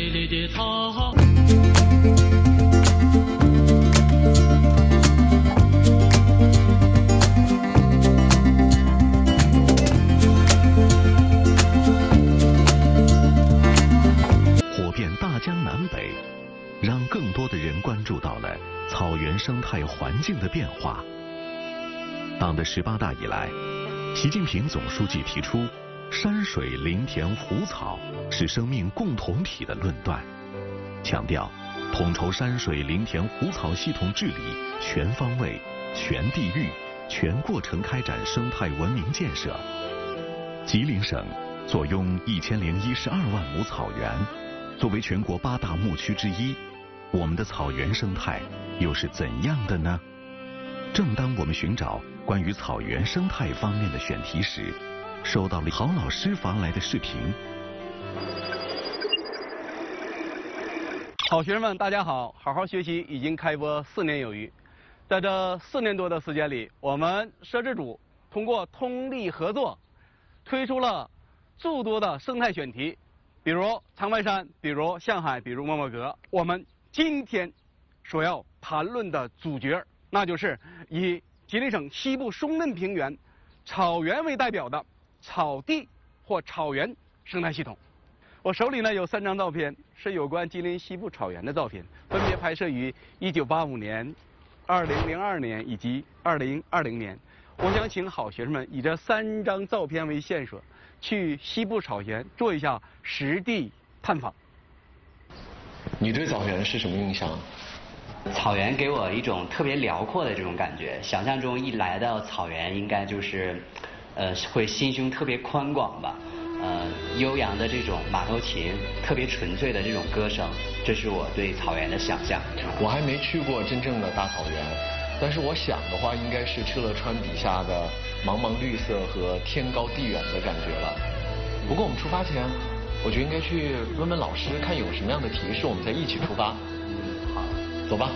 美丽的草。 火遍大江南北，让更多的人关注到了草原生态环境的变化。党的18大以来，习近平总书记提出山水林田湖草是生命共同体的论断，强调统筹山水林田湖草系统治理，全方位、全地域、全过程开展生态文明建设。吉林省坐拥1012万亩草原，作为全国8大牧区之一，我们的草原生态又是怎样的呢？正当我们寻找关于草原生态方面的选题时，收到了郝老师发来的视频。 好学生们，大家好！好好学习已经开播4年有余，在这4年多的时间里，我们摄制组通过通力合作，推出了诸多的生态选题，比如长白山，比如象海，比如莫莫阁。我们今天所要谈论的主角，那就是以吉林省西部松嫩平原草原为代表的草地或草原生态系统。我手里呢有3张照片，是有关吉林西部草原的照片，分别拍摄于1985年、2002年以及2020年。我想请好学生们以这3张照片为线索，去西部草原做一下实地探访。 你对草原是什么印象？ 草原给我一种特别辽阔的这种感觉，想象中一来到草原，应该就是，会心胸特别宽广吧，悠扬的这种马头琴，特别纯粹的这种歌声，这是我对草原的想象。 我还没去过真正的大草原，但是我想的话，应该是敕勒川笔下的茫茫绿色和天高地远的感觉了。不过我们出发前，我觉得应该去问问老师，看有什么样的提示，我们再一起出发。 好， 走吧。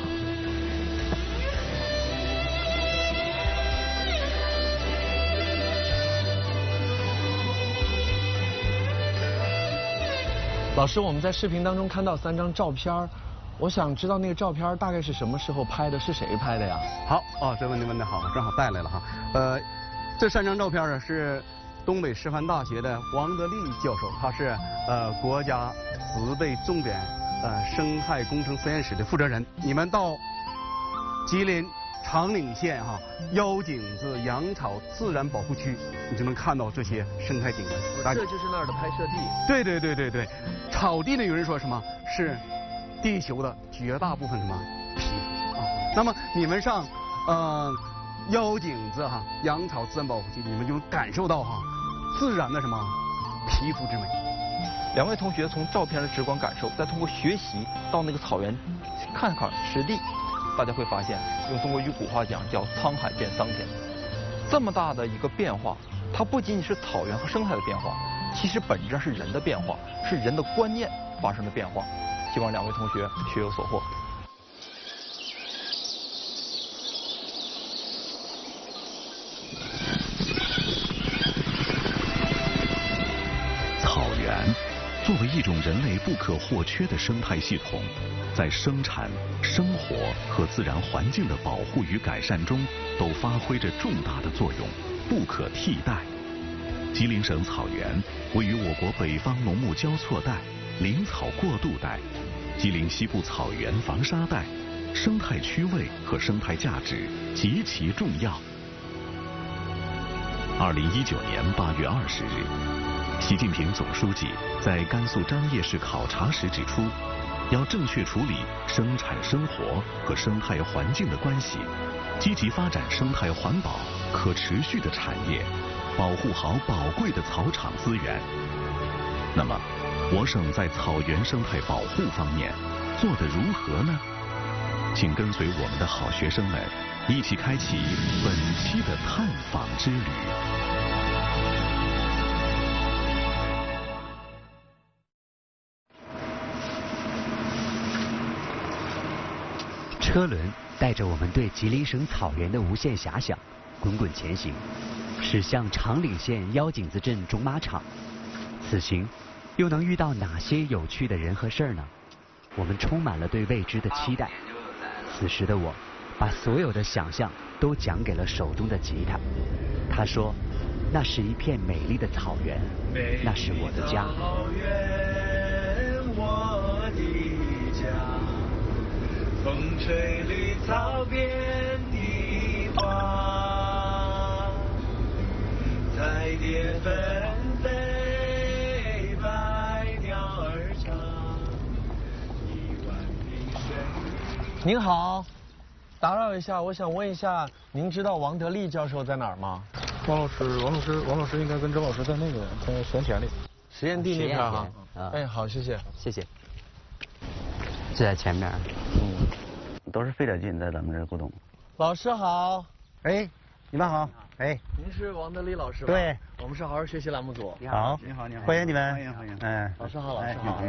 老师，我们在视频当中看到3张照片，我想知道那个照片大概是什么时候拍的，是谁拍的呀？ 好这问题问得好，正好带来了哈。这3张照片呢是东北师范大学的王德利教授，他是国家10倍重点生态工程实验室的负责人。你们到吉林长岭县腰井子羊草自然保护区，你就能看到这些生态景观。 这就是那儿的拍摄地。 对，草地呢有人说什么是地球的绝大部分什么皮肤啊。那么你们上腰井子羊草自然保护区，你们就感受到自然的什么皮肤之美。 2位同学从照片的直观感受，再通过学习到那个草原看看实地，大家会发现，用中国一句古话讲叫沧海变桑田。这么大的一个变化，它不仅仅是草原和生态的变化，其实本质上是人的变化，是人的观念发生的变化。希望2位同学学有所获。 草原作为一种人类不可或缺的生态系统，在生产、生活和自然环境的保护与改善中，都发挥着重大的作用，不可替代。吉林省草原位于我国北方农牧交错带、林草过渡带、吉林西部草原防沙带，生态区位和生态价值极其重要。2019年8月20日，习近平总书记在甘肃张掖市考察时指出，要正确处理生产生活和生态环境的关系，积极发展生态环保、可持续的产业，保护好宝贵的草场资源。那么，我省在草原生态保护方面做得如何呢？请跟随我们的好学生们一起开启本期的探访之旅。 车轮带着我们对吉林省草原的无限遐想，滚滚前行，驶向长岭县腰井子镇种马场。此行， 又能遇到哪些有趣的人和事儿呢？我们充满了对未知的期待。此时的我，把所有的想象都讲给了手中的吉他。他说，那是一片美丽的草原，那是我的家。 草原，我的家，风吹绿草遍地花，彩蝶纷飞，百鸟儿唱，一湾碧水。您好，打扰一下，我想问一下，您知道王德利教授在哪儿吗？ 王老师应该跟周老师在那个在实验田里， 实验地那边哈。哎，好，谢谢， 谢谢。就在前面。 都是费点劲在咱们这互动。 老师好。 哎，你们好。哎， 您是王德利老师吧？ 对， 我们是好好学习栏目组。 你好， 你好， 欢迎你们， 欢迎。 老师好，老师好。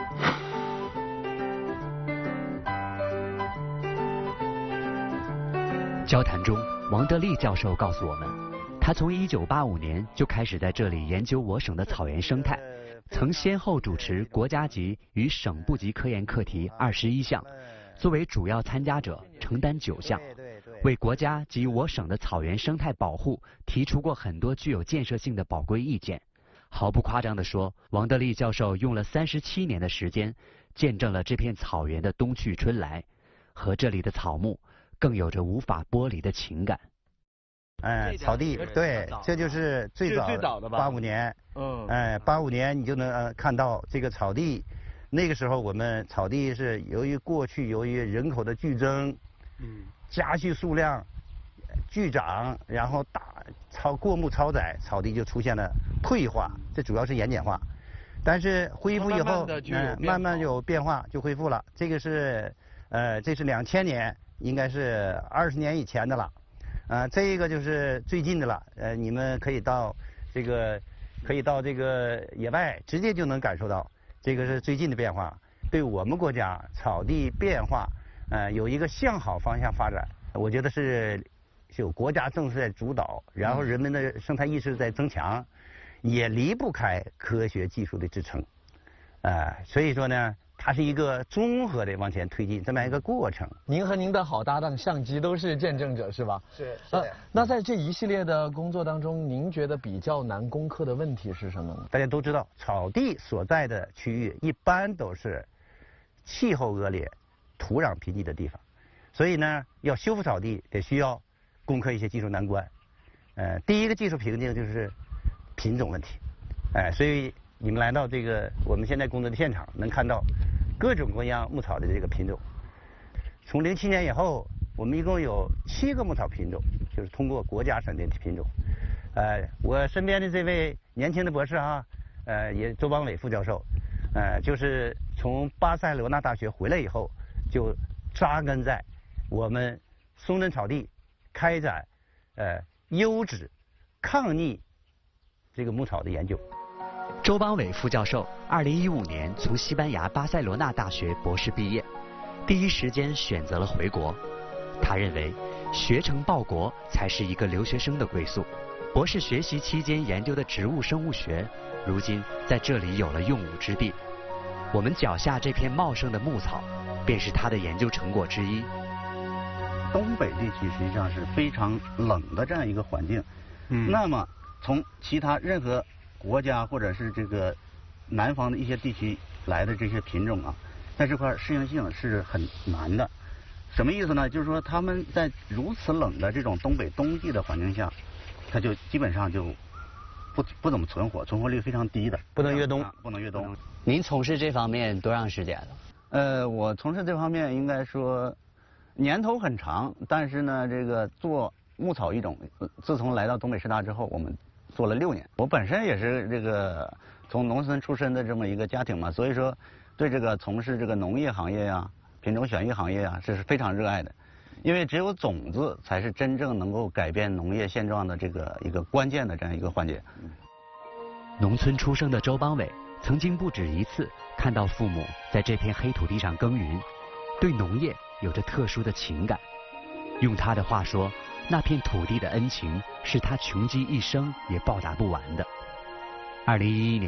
交谈中，王德利教授告诉我们，他从1985年就开始在这里研究我省的草原生态，曾先后主持国家级与省部级科研课题21项，作为主要参加者承担9项，为国家及我省的草原生态保护提出过很多具有建设性的宝贵意见。毫不夸张地说，王德利教授用了37年的时间，见证了这片草原的冬去春来，和这里的草木更有着无法剥离的情感。 草地，对，这就是最早的吧？85年，85年你就能看到这个草地。那个时候我们草地是由于人口的剧增，加剧数量剧长，然后过目超载，草地就出现了退化，这主要是盐碱化。但是恢复以后，慢慢有变化，就恢复了。这个是这是2000年，应该是20年以前的了。这个就是最近的了。你们可以到这个野外，直接就能感受到，这个是最近的变化。对我们国家草地变化，有一个向好方向发展，我觉得是有国家政策在主导，然后人们的生态意识在增强，也离不开科学技术的支撑。所以说呢，它是一个综合的往前推进这么一个过程。 您和您的好搭档相机都是见证者是吧？是。那在这一系列的工作当中，您觉得比较难攻克的问题是什么呢？ 大家都知道，草地所在的区域一般都是气候恶劣、土壤贫瘠的地方，所以呢，要修复草地得需要攻克一些技术难关。第一个技术瓶颈就是品种问题。所以你们来到这个我们现在工作的现场，能看到各种各样牧草的这个品种。从07年以后，我们一共有7个牧草品种，就是通过国家审定的品种。我身边的这位年轻的博士也周邦伟副教授，就是从巴塞罗那大学回来以后，就扎根在我们松针草地开展优质抗逆这个牧草的研究。 周邦伟副教授2015年从西班牙巴塞罗那大学博士毕业，第一时间选择了回国。他认为学成报国才是一个留学生的归宿。博士学习期间研究的植物生物学，如今在这里有了用武之地。我们脚下这片茂盛的牧草，便是他的研究成果之一。 东北地区实际上是非常冷的这样一个环境，那么从其他任何国家或者是这个南方的一些地区来的这些品种在这块适应性是很难的。什么意思呢？就是说他们在如此冷的这种东北冬季的环境下，它就基本上就不怎么存活，存活率非常低的， 不能越冬， 不能越冬。 您从事这方面多长时间了？ 我从事这方面应该说年头很长，但是呢，这个做牧草育种，自从来到东北师大之后，我们做了6年。我本身也是这个从农村出身的这么一个家庭嘛，所以说对这个从事这个农业行业呀、品种选育行业呀，这是非常热爱的。因为只有种子才是真正能够改变农业现状的这个一个关键的这样一个环节。 农村出生的周邦伟曾经不止一次看到父母在这片黑土地上耕耘，对农业有着特殊的情感。用他的话说，那片土地的恩情是他穷极一生也报答不完的。2011年，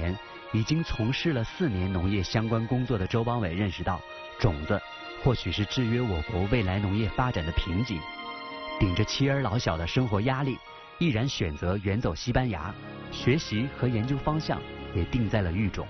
已经从事了4年农业相关工作的周邦伟认识到，种子或许是制约我国未来农业发展的瓶颈。顶着妻儿老小的生活压力，毅然选择远走西班牙，学习和研究方向也定在了育种。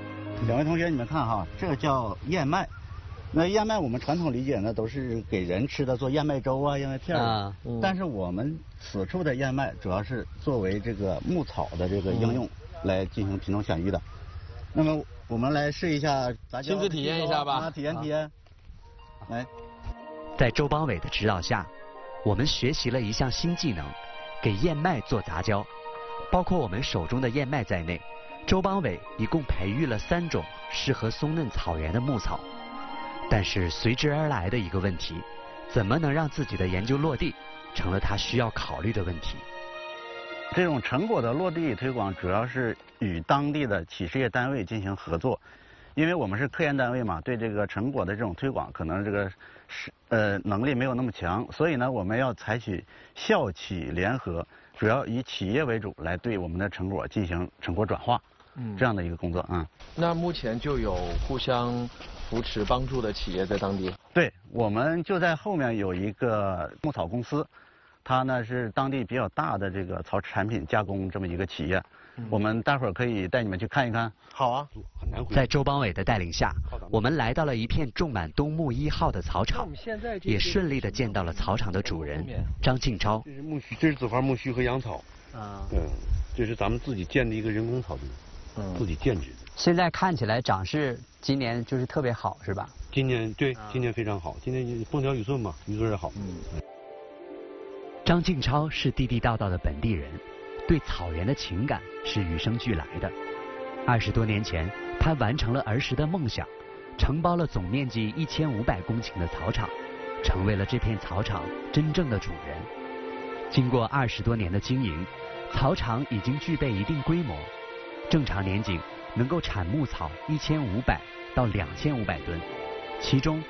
2位同学，你们看哈，这叫燕麦。那燕麦我们传统理解呢，都是给人吃的，做燕麦粥啊、燕麦片啊。但是我们此处的燕麦主要是作为这个牧草的这个应用来进行品种选育的。那么我们来试一下， 亲自体验一下吧。 体验。来， 在周邦伟的指导下，我们学习了一项新技能，给燕麦做杂交。包括我们手中的燕麦在内，周邦伟一共培育了3种适合松嫩草原的牧草。但是随之而来的一个问题，怎么能让自己的研究落地，成了他需要考虑的问题。 这种成果的落地推广，主要是与当地的企事业单位进行合作，因为我们是科研单位嘛，对这个成果的这种推广，可能这个能力没有那么强，所以呢，我们要采取校企联合，主要以企业为主，来对我们的成果进行成果转化，这样的一个工作啊。 那目前就有互相扶持帮助的企业在当地？ 对，我们就在后面有一个牧草公司，它呢是当地比较大的这个草产品加工这么一个企业。我们待会儿可以带你们去看一看。 好啊。 在周邦伟的带领下，我们来到了一片种满冬木1号的草场，也顺利的见到了草场的主人张庆超。 这是苜蓿，这是紫花苜蓿和杨草。这是咱们自己建的一个人工草地，自己建制的。 现在看起来长势今年就是特别好，是吧？ 今年对，今年非常好，今年风调雨顺嘛，雨顺也好。 张庆超是地地道道的本地人，对草原的情感是与生俱来的。20多年前，他完成了儿时的梦想，承包了总面积1500公顷的草场，成为了这片草场真正的主人。经过20多年的经营，草场已经具备一定规模，正常年景能够产牧草1500到2500吨，其中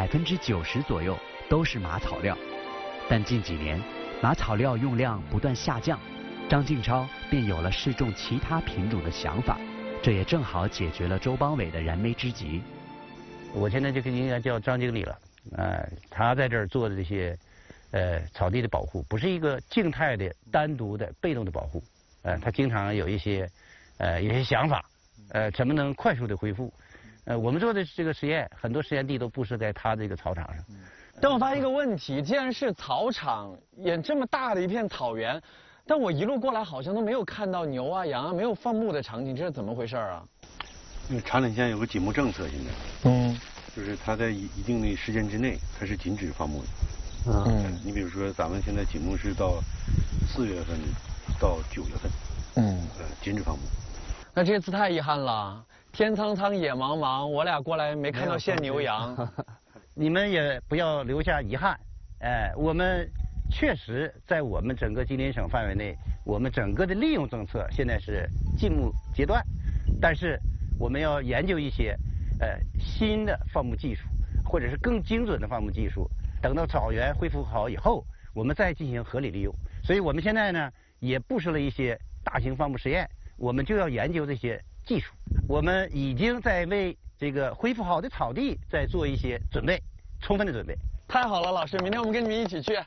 90%左右都是马草料。但近几年，马草料用量不断下降，张庆超便有了试种其他品种的想法，这也正好解决了周邦伟的燃眉之急。 我现在就应该叫张经理了，他在这儿做的这些草地的保护，不是一个静态的、单独的、被动的保护，他经常有一些想法，怎么能快速的恢复？我们做的这个实验，很多实验地都布设在他这个草场上。 但我发现一个问题，既然是草场，也这么大的一片草原，但我一路过来好像都没有看到牛啊、羊啊，没有放牧的场景，这是怎么回事啊？ 因为茶岭县有个禁牧政策，现在，就是它在一定的时间之内，它是禁止放牧的。你比如说咱们现在禁牧是到4月份到9月份，禁止放牧。 那这次太遗憾了，天苍苍，野茫茫，我俩过来没看到现牛羊。 你们也不要留下遗憾，我们确实在我们整个吉林省范围内，我们整个的利用政策现在是禁牧阶段，但是我们要研究一些新的放牧技术，或者是更精准的放牧技术，等到草原恢复好以后，我们再进行合理利用。所以我们现在呢也布设了一些大型放牧实验，我们就要研究这些技术。我们已经在为这个恢复好的草地在做一些准备，充分的准备。 太好了，老师，明天我们跟你们一起去。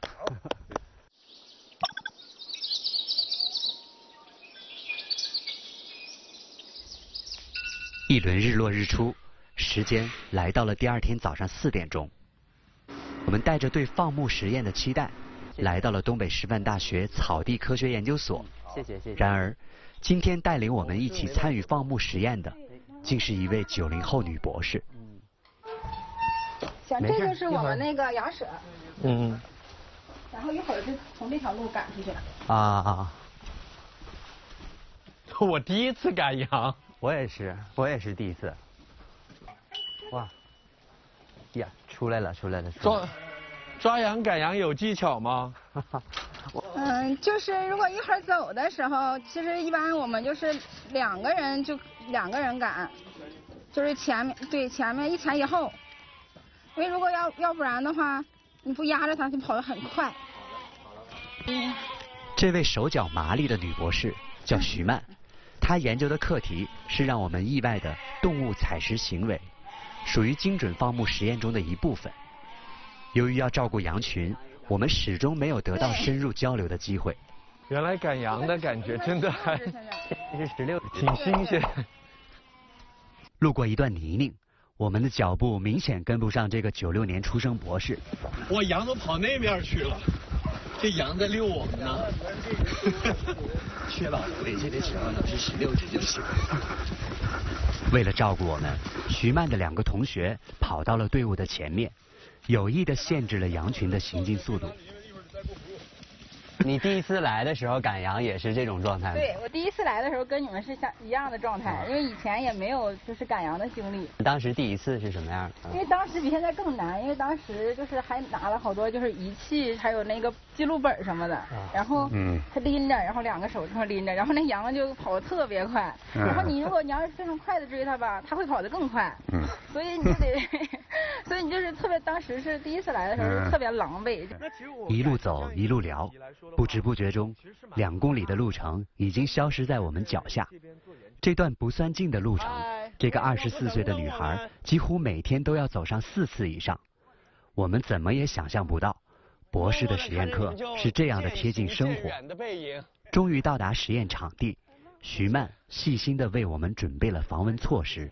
一轮日落日出，时间来到了第2天早上4点钟。我们带着对放牧实验的期待，来到了东北师范大学草地科学研究所。 谢谢。 然而，今天带领我们一起参与放牧实验的，竟是一位90后女博士。 行，这就是我们那个羊舍。然后一会儿就从这条路赶出去。 我第一次赶羊。 我也是第一次。哇，呀，出来了。 抓羊赶羊有技巧吗？ 就是如果一会儿走的时候，其实一般我们就是两个人赶，就是前面一前一后，因为如果要不然的话，你不压着它，就跑得很快。 这位手脚麻利的女博士叫徐曼。 他研究的课题是让我们意外的动物采食行为，属于精准放牧实验中的一部分。由于要照顾羊群，我们始终没有得到深入交流的机会。 原来赶羊的感觉真的还是16， 挺新鲜。 路过一段泥泞，我们的脚步明显跟不上这个96年出生博士。 我羊都跑那边去了，这羊在遛我们呢。 确保尾气的时候呢是16只就行。 为了照顾我们，徐曼的2个同学跑到了队伍的前面，有意地限制了羊群的行进速度。 你第一次来的时候赶羊也是这种状态吗？ 对，我第一次来的时候跟你们是一样的状态，因为以前也没有就是赶羊的经历。 当时第一次是什么样的？ 因为当时比现在更难，因为当时就是还拿了好多就是仪器，还有那个记录本什么的，然后他拎着，然后2个手这么拎着，然后那羊就跑得特别快，然后如果你要是非常快的追它吧，它会跑得更快，所以你就得，所以你就是特别当时是第一次来的时候是特别狼狈。 一路走一路聊，不知不觉中2公里的路程已经消失在我们脚下。这段不算近的路程，这个24岁的女孩几乎每天都要走上4次以上。我们怎么也想象不到，博士的实验课是这样的贴近生活。终于到达实验场地，徐曼细心地为我们准备了防蚊措施。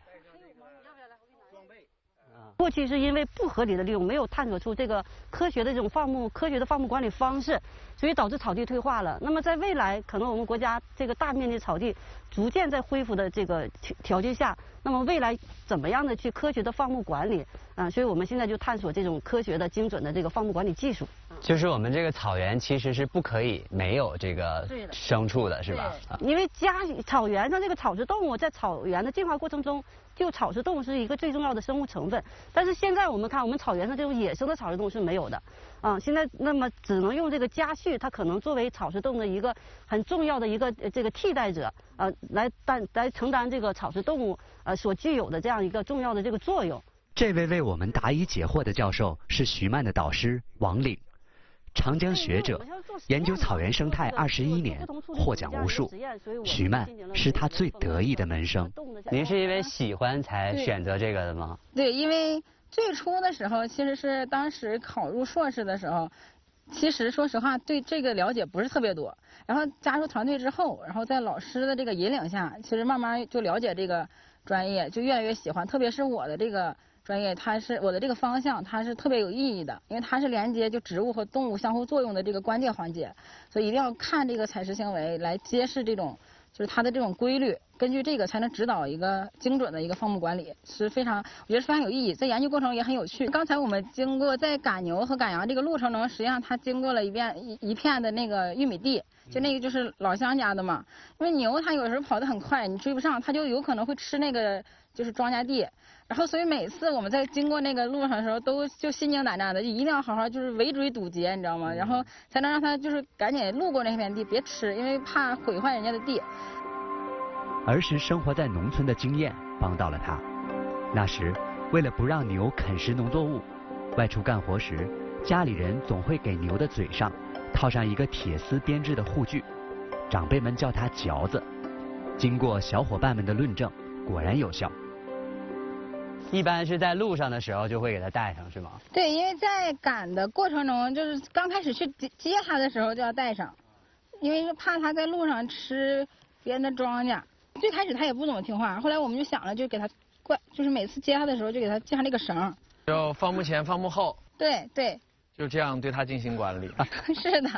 过去是因为不合理的利用，没有探索出这个科学的这种科学的放牧管理方式，所以导致草地退化了。那么在未来，可能我们国家这个大面积草地逐渐在恢复的这个条件下，那么未来怎么样的去科学的放牧管理所以我们现在就探索这种科学的精准的这个放牧管理技术。 就是我们这个草原其实是不可以没有这个牲畜的，是吧？ 因为草原上这个草食动物在草原的进化过程中，就草食动物是一个最重要的生物成分。但是现在我们看，我们草原上这种野生的草食动物是没有的，现在那么只能用这个家畜，它可能作为草食动物的一个很重要的一个这个替代者，来承担这个草食动物所具有的这样一个重要的这个作用。 这位为我们答疑解惑的教授是徐曼的导师王岭。长江学者，研究草原生态21年，获奖无数。徐曼是他最得意的门生。 您是因为喜欢才选择这个的吗？ 对，因为最初的时候，其实是当时考入硕士的时候，其实说实话对这个了解不是特别多。然后加入团队之后，然后在老师的这个引领下，其实慢慢就了解这个专业，就越来越喜欢。特别是我的这个专业，它是我的这个方向，它是特别有意义的，因为它是连接就植物和动物相互作用的这个关键环节，所以一定要看这个采食行为来揭示这种就是它的这种规律，根据这个才能指导一个精准的一个放牧管理，是非常我觉得是非常有意义，在研究过程中也很有趣。刚才我们经过在赶牛和赶羊这个路程中，实际上它经过了一片的那个玉米地，就那个就是老乡家的嘛，因为牛它有时候跑得很快，你追不上，它就有可能会吃那个就是庄稼地。然后，所以每次我们在经过那个路上的时候，都就心惊胆战的，就一定要好好就是围追堵截，你知道吗？然后才能让他就是赶紧路过那片地，别吃，因为怕毁坏人家的地。 儿时生活在农村的经验帮到了他。那时，为了不让牛啃食农作物，外出干活时，家里人总会给牛的嘴上套上一个铁丝编制的护具，长辈们叫它嚼子。经过小伙伴们的论证，果然有效。 一般是在路上的时候就会给它带上，是吗？ 对，因为在赶的过程中，就是刚开始去接它的时候就要带上，因为怕它在路上吃别人的庄稼。最开始它也不怎么听话，后来我们就想了，就给它就是每次接它的时候就给它系上那个绳。 就放牧前、放牧后。 对对。 就这样对它进行管理。 是的。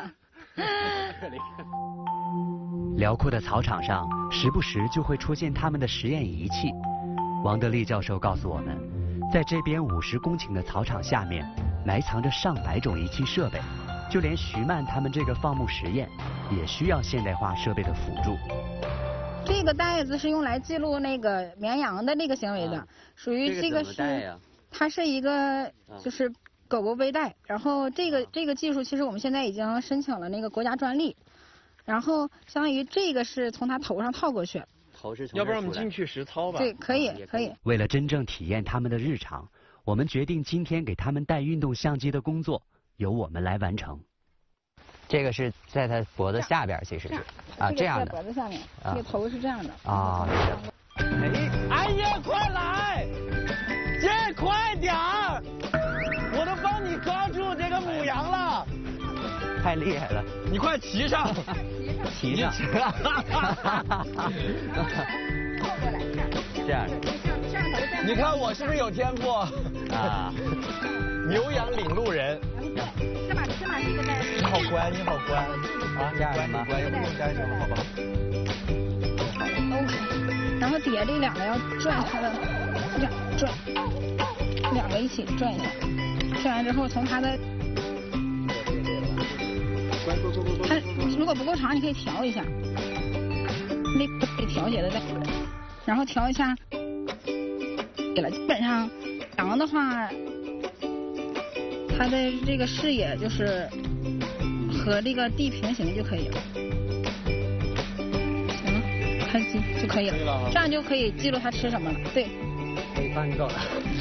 辽阔的草场上，时不时就会出现他们的实验仪器。王德利教授告诉我们，在这边50公顷的草场下面，埋藏着上百种仪器设备，就连徐曼他们这个放牧实验，也需要现代化设备的辅助。 这个袋子是用来记录那个绵羊的这个行为的，属于这个是，它是一个就是狗狗背带，然后这个技术其实我们现在已经申请了那个国家专利，然后相当于这个是从它头上套过去。 要不然我们进去实操吧？ 对，可以。 为了真正体验他们的日常，我们决定今天给他们带运动相机的工作由我们来完成。 这个是在它脖子下边，其实是啊这样的。 在脖子下面，这个头是这样的。 啊。 哎呀，快来！姐，快点儿！我都帮你抓住这个母羊了。 太厉害了！ 你快骑上。 骑上。这样的。 你看我是不是有天赋？ 啊。 牛羊领路人。 这马是一个带。 你好乖，你好乖。 啊，这样的吗？ 乖，要不用带上了，好吧？ OK， 然后底下这两个要转它的，这样转，两个一起转一下，转完之后从它的，它如果不够长，你可以调一下，那可以调节的，然后调一下，给了。基本上羊的话，它的这个视野就是和这个地平行就可以了。 开机就可以了，这样就可以记录它吃什么了。对， 可以翻够了。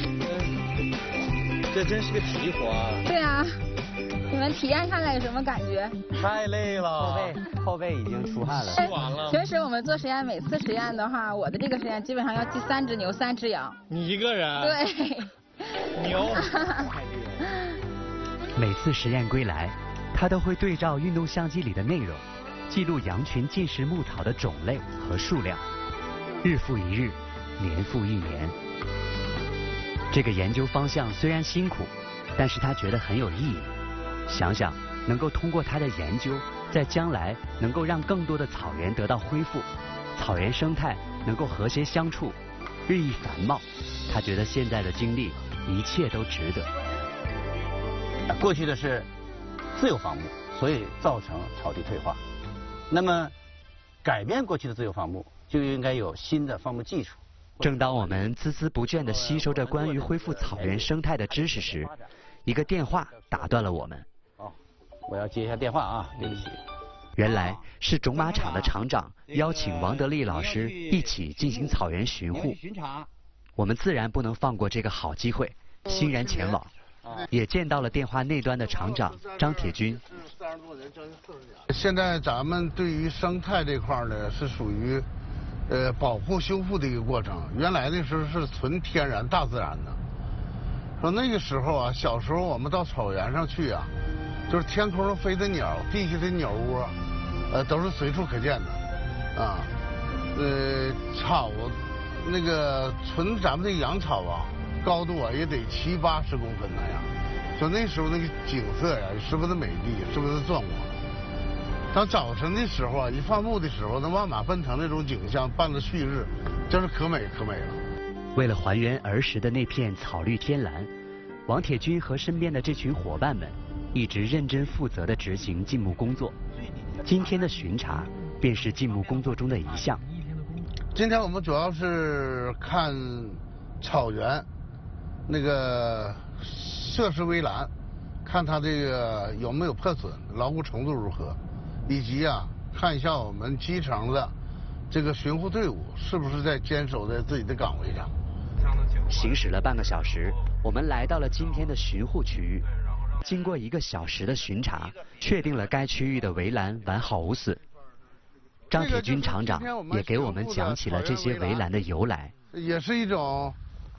这真是个体力活啊！ 对啊，你们体验看看有什么感觉？ 太累了， 后背已经出汗了。 吃完了。 平时我们做实验，每次实验的话，我的这个实验基本上要记3只牛，3只羊。 你一个人？ 对。 牛。 每次实验归来，他都会对照运动相机里的内容。 记录羊群进食牧草的种类和数量，日复一日，年复一年。这个研究方向虽然辛苦，但是他觉得很有意义。想想能够通过他的研究，在将来能够让更多的草原得到恢复，草原生态能够和谐相处，日益繁茂，他觉得现在的经历一切都值得。 过去的是自由放牧，所以造成草地退化。 那么，改变过去的自由放牧，就应该有新的放牧技术。 正当我们孜孜不倦地吸收着关于恢复草原生态的知识时，一个电话打断了我们。 哦，我要接一下电话啊，对不起。 原来是种马场的场长邀请王德利老师一起进行草原巡护，我们自然不能放过这个好机会，欣然前往。 也见到了电话那端的厂长张铁军。 现在咱们对于生态这块呢，是属于保护修复的一个过程。原来的时候是纯天然大自然的。说那个时候啊，小时候我们到草原上去啊，就是天空上飞的鸟，地下的鸟窝，都是随处可见的。啊，草那个纯咱们的羊草啊。 高度啊也得70、80公分那样，就那时候那个景色呀，十分的美丽，十分的壮观。当早晨的时候啊，一放牧的时候，那万马奔腾那种景象，伴着旭日，真是可美可美了。 为了还原儿时的那片草绿天蓝，王铁军和身边的这群伙伴们一直认真负责地执行禁牧工作。今天的巡查便是禁牧工作中的一项。 今天我们主要是看草原。 那个设施围栏，看它这个有没有破损，牢固程度如何，以及啊，看一下我们基层的这个巡护队伍是不是在坚守在自己的岗位上。 行驶了半个小时，我们来到了今天的巡护区域。经过1个小时的巡查，确定了该区域的围栏完好无损。张铁军厂长也给我们讲起了这些围栏的由来。 也是一种，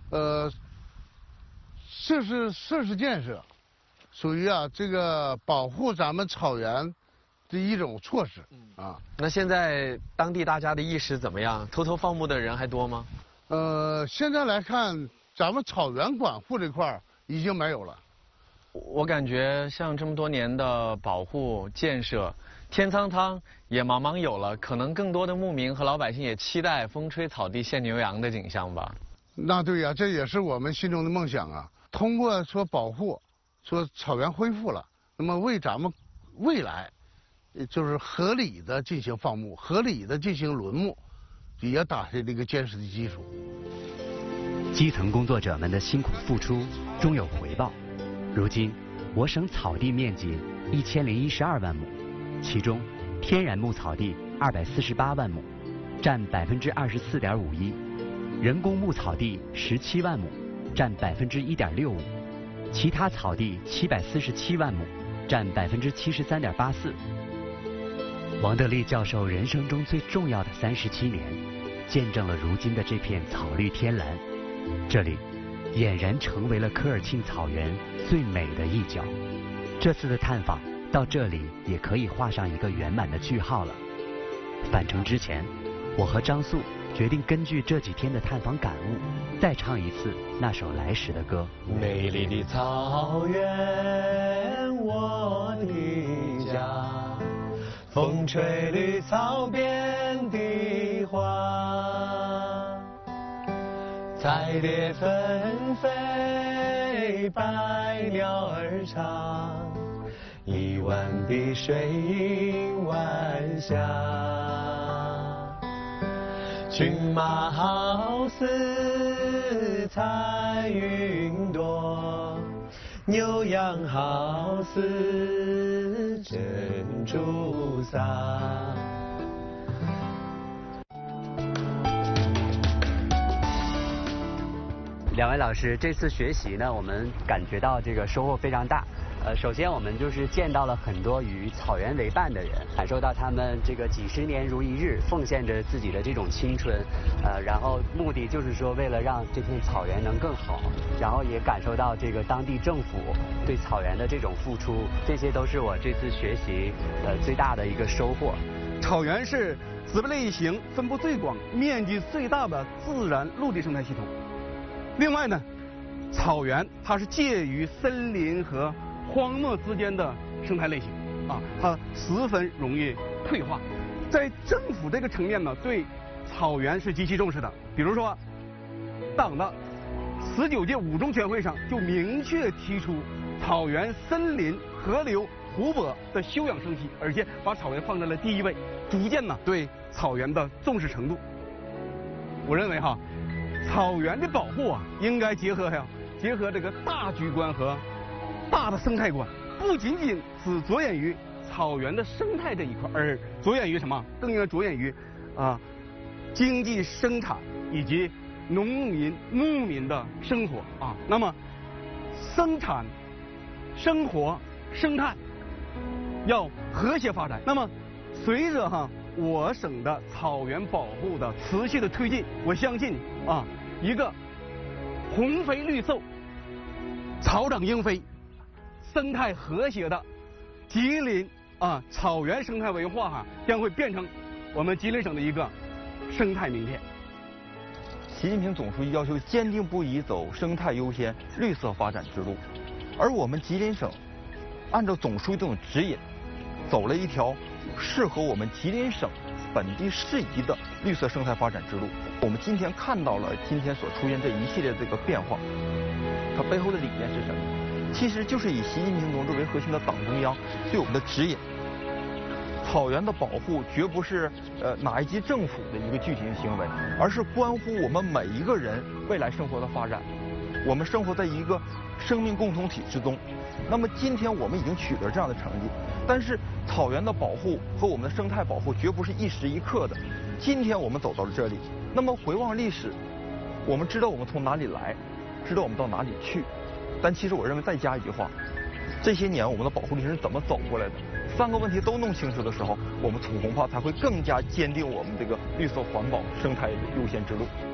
设施建设，属于啊这个保护咱们草原的一种措施啊。 那现在当地大家的意识怎么样？偷偷放牧的人还多吗？ 现在来看，咱们草原管护这块已经没有了。 我感觉像这么多年的保护建设，天苍苍，野茫茫有了，可能更多的牧民和老百姓也期待风吹草低见牛羊的景象吧。 那对呀，这也是我们心中的梦想啊。 通过说保护，说草原恢复了，那么为咱们未来，就是合理的进行放牧，合理的进行轮牧，也打下这个坚实的基础。 基层工作者们的辛苦付出终有回报。如今，我省草地面积1012万亩，其中天然牧草地248万亩，占24.51%，人工牧草地17万亩。 占1.65%，其他草地747万亩， 占73.84%。王德利教授人生中最重要的37年，见证了如今的这片草绿天蓝。这里俨然成为了科尔沁草原最美的一角。这次的探访到这里也可以画上一个圆满的句号了。返程之前，我和张素决定根据这几天的探访感悟，再唱一次那首来时的歌。 美丽的草原，我的家，风吹绿草边的花，彩蝶纷飞，百鸟儿唱，一湾碧水映晚霞。骏马好似彩云朵，牛羊好似珍珠撒。 两位老师，这次学习呢，我们感觉到这个收获非常大。首先我们就是见到了很多与草原为伴的人，感受到他们这个几十年如一日，奉献着自己的这种青春，然后目的就是说为了让这片草原能更好，然后也感受到这个当地政府对草原的这种付出，这些都是我这次学习最大的一个收获。 草原是子类类型分布最广、面积最大的自然陆地生态系统。另外呢，草原它是介于森林和荒漠之间的生态类型啊，它十分容易退化。在政府这个层面呢，对草原是极其重视的。比如说，党的19届五中全会上就明确提出草原、森林、河流、湖泊的休养生息，而且把草原放在了第一位，逐渐呢对草原的重视程度。我认为哈，草原的保护啊，应该结合这个大局观和大的生态观，不仅仅只着眼于草原的生态这一块，而着眼于什么？更应该着眼于经济生产以及农民牧民的生活啊。那么生产、生活、生态要和谐发展。那么随着我省的草原保护的持续的推进，我相信一个红肥绿瘦、草长莺飞、生态和谐的吉林草原生态文化将会变成我们吉林省的一个生态名片。 习近平总书记要求坚定不移走生态优先、绿色发展之路，而我们吉林省按照总书记这种指引，走了一条适合我们吉林省本地适宜的绿色生态发展之路。我们今天看到了今天所出现这一系列这个变化，它背后的理念是什么？其实就是以习近平同志为核心的党中央对我们的指引。草原的保护绝不是哪一级政府的一个具体的行为，而是关乎我们每一个人未来生活的发展。我们生活在一个生命共同体之中。那么今天我们已经取得这样的成绩，但是草原的保护和我们的生态保护绝不是一时一刻的。今天我们走到了这里，那么回望历史，我们知道我们从哪里来，知道我们到哪里去。但其实我认为再加一句话，这些年我们的保护历史是怎么走过来的？3个问题都弄清楚的时候，我们恐怕才会更加坚定我们这个绿色环保、生态优先之路。